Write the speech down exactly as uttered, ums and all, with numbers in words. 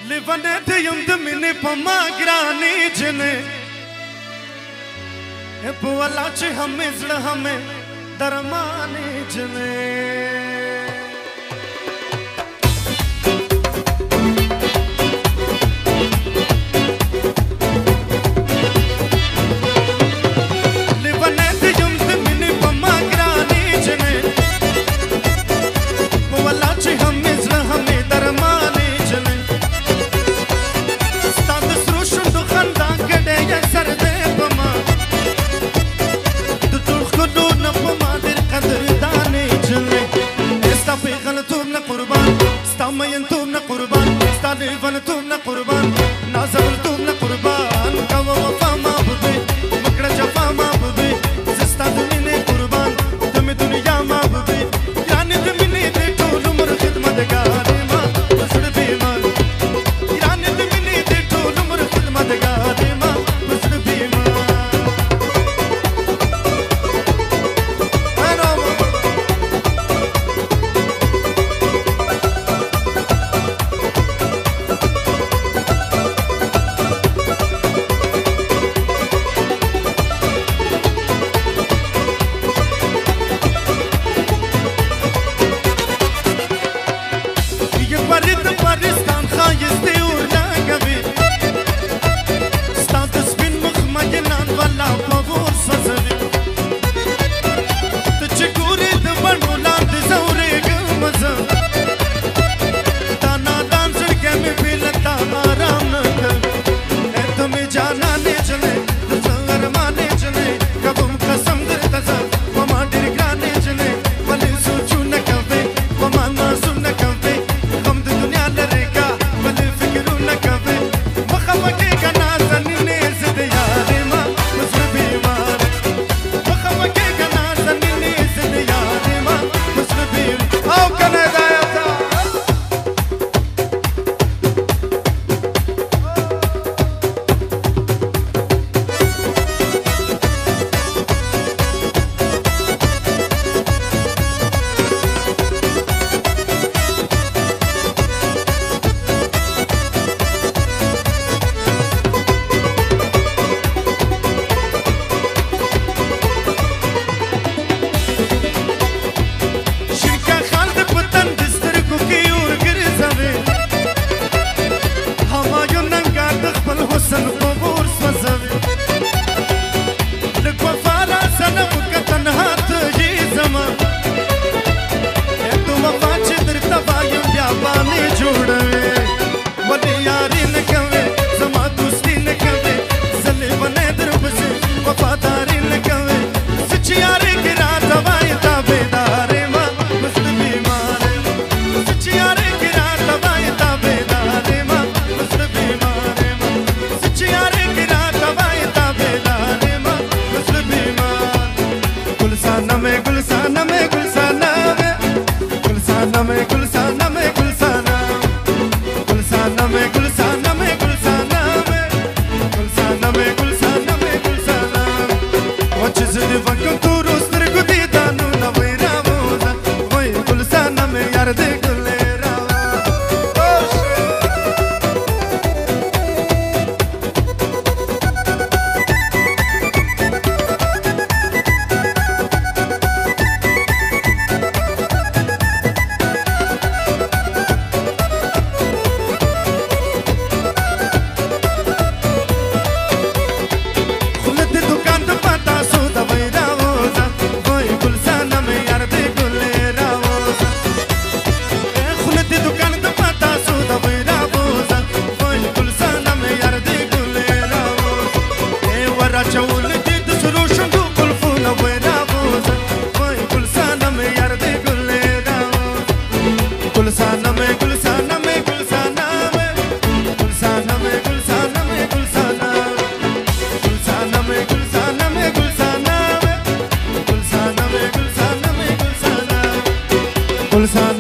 लिवने दियम दमिने पमा ग्रानी जने ए पुअला च हमें जड़ हमें दरमाने जने مين تومنا قربان ستاليفان تومنا قربان نازل تومنا قربان كوا وفا ما بضي مكرا جفا ما بضي زستا دميني قربان دمي دنيا ما بضي يعني دميني دي طول عمر خدمة دقاري ما بسر بيمان يعني دميني دي طول عمر خدمة دقاري ما بسر بيمان Gulsana